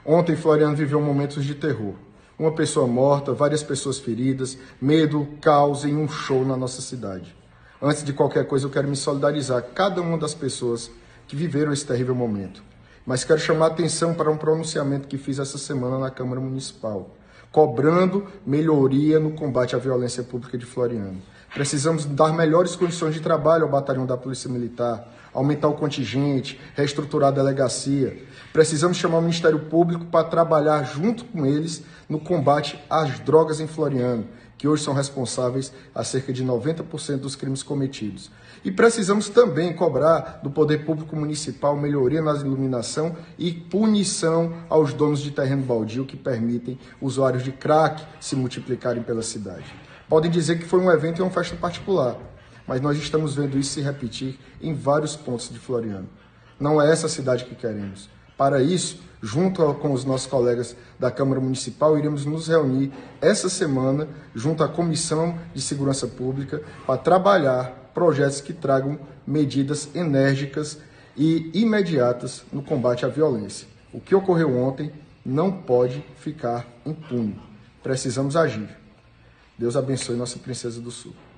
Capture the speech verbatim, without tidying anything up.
Ontem, Floriano viveu momentos de terror. Uma pessoa morta, várias pessoas feridas, medo, caos em um show na nossa cidade. Antes de qualquer coisa, eu quero me solidarizar com cada uma das pessoas que viveram esse terrível momento. Mas quero chamar a atenção para um pronunciamento que fiz essa semana na Câmara Municipal, cobrando melhoria no combate à violência pública de Floriano. Precisamos dar melhores condições de trabalho ao batalhão da Polícia Militar, aumentar o contingente, reestruturar a delegacia. Precisamos chamar o Ministério Público para trabalhar junto com eles no combate às drogas em Floriano, que hoje são responsáveis a cerca de noventa por cento dos crimes cometidos. E precisamos também cobrar do Poder Público Municipal melhoria na iluminação e punição aos donos de terreno baldio que permitem usuários de crack se multiplicarem pela cidade. Podem dizer que foi um evento e uma festa particular, mas nós estamos vendo isso se repetir em vários pontos de Floriano. Não é essa cidade que queremos. Para isso, junto com os nossos colegas da Câmara Municipal, iremos nos reunir essa semana junto à Comissão de Segurança Pública para trabalhar projetos que tragam medidas enérgicas e imediatas no combate à violência. O que ocorreu ontem não pode ficar impune. Precisamos agir. Deus abençoe nossa Princesa do Sul.